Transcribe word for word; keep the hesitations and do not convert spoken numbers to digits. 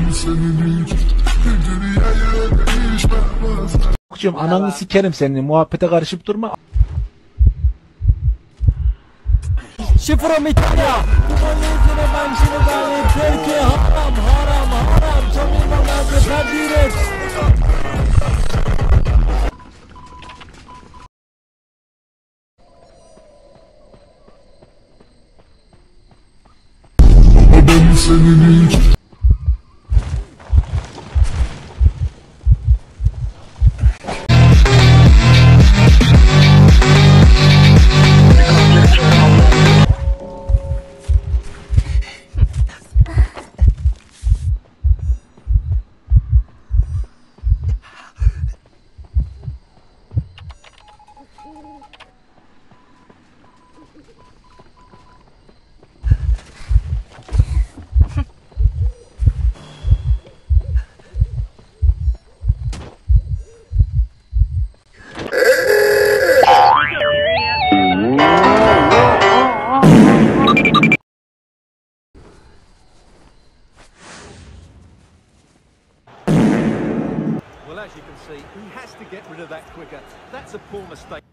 Hocam ananı sikerim senin, muhabbete karışıp durma. She from Italia. Ben şimdi ben Türkiye haram haram haram. Çamurma ben terdirek. Ben senin için. Well, as you can see, he has to get rid of that quicker. That's a poor mistake.